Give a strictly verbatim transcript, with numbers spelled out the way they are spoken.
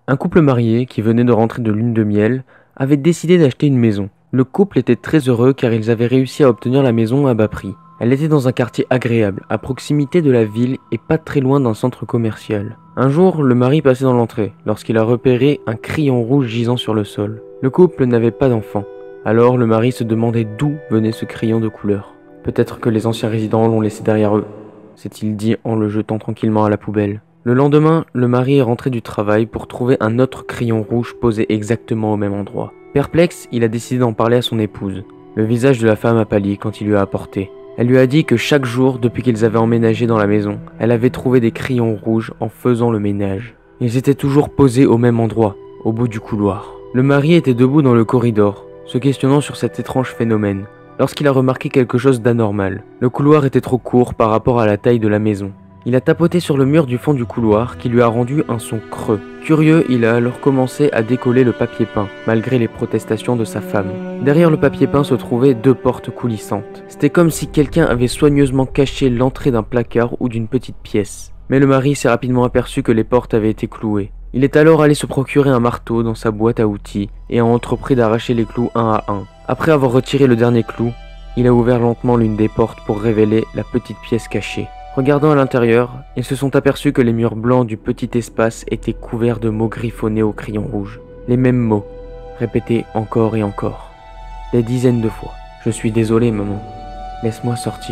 Un couple marié, qui venait de rentrer de lune de miel, avait décidé d'acheter une maison. Le couple était très heureux car ils avaient réussi à obtenir la maison à bas prix. Elle était dans un quartier agréable, à proximité de la ville et pas très loin d'un centre commercial. Un jour, le mari passait dans l'entrée, lorsqu'il a repéré un crayon rouge gisant sur le sol. Le couple n'avait pas d'enfant. Alors le mari se demandait d'où venait ce crayon de couleur. Peut-être que les anciens résidents l'ont laissé derrière eux, s'est-il dit en le jetant tranquillement à la poubelle. Le lendemain, le mari est rentré du travail pour trouver un autre crayon rouge posé exactement au même endroit. Perplexe, il a décidé d'en parler à son épouse. Le visage de la femme a pâli quand il lui a apporté. Elle lui a dit que chaque jour, depuis qu'ils avaient emménagé dans la maison, elle avait trouvé des crayons rouges en faisant le ménage. Ils étaient toujours posés au même endroit, au bout du couloir. Le mari était debout dans le corridor, se questionnant sur cet étrange phénomène, lorsqu'il a remarqué quelque chose d'anormal. Le couloir était trop court par rapport à la taille de la maison. Il a tapoté sur le mur du fond du couloir qui lui a rendu un son creux. Curieux, il a alors commencé à décoller le papier peint, malgré les protestations de sa femme. Derrière le papier peint se trouvaient deux portes coulissantes. C'était comme si quelqu'un avait soigneusement caché l'entrée d'un placard ou d'une petite pièce. Mais le mari s'est rapidement aperçu que les portes avaient été clouées. Il est alors allé se procurer un marteau dans sa boîte à outils et a entrepris d'arracher les clous un à un. Après avoir retiré le dernier clou, il a ouvert lentement l'une des portes pour révéler la petite pièce cachée. Regardant à l'intérieur, ils se sont aperçus que les murs blancs du petit espace étaient couverts de mots griffonnés au crayon rouge. Les mêmes mots, répétés encore et encore. Des dizaines de fois. « Je suis désolé, maman. Laisse-moi sortir. »